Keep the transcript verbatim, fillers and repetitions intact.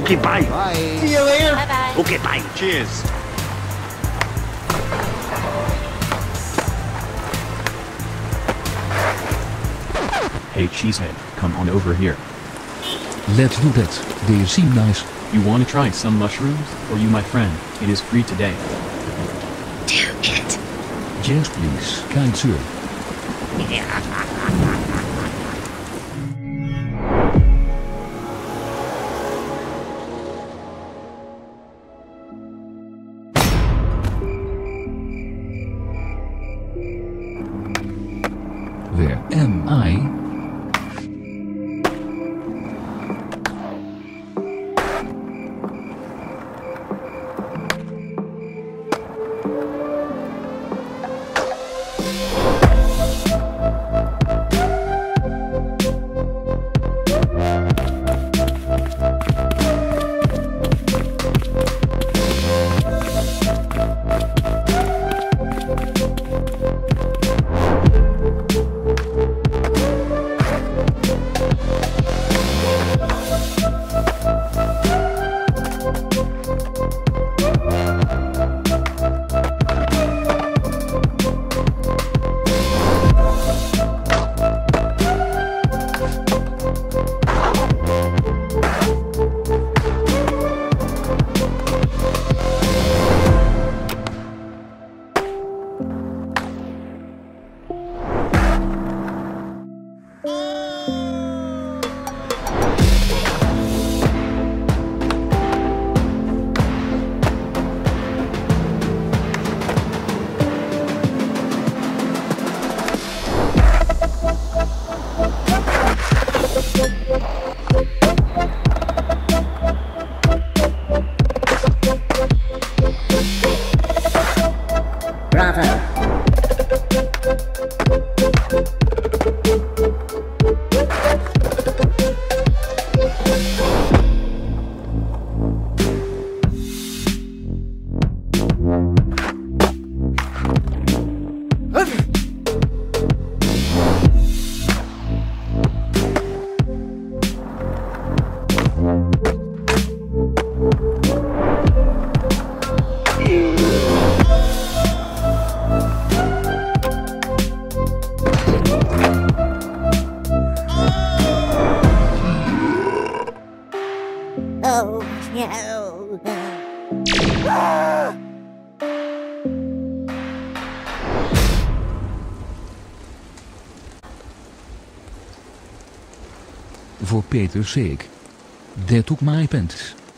Okay, bye. Bye. See you later. Bye bye. Okay, bye. Cheers. Hey Cheesehead, come on over here. Let's do that, they seem nice. You wanna try some mushrooms? For you my friend, it is free today. Do it. Yes please, kind sir. Where am I? Bravo. Oh no. For Peter's sake. They took my pants.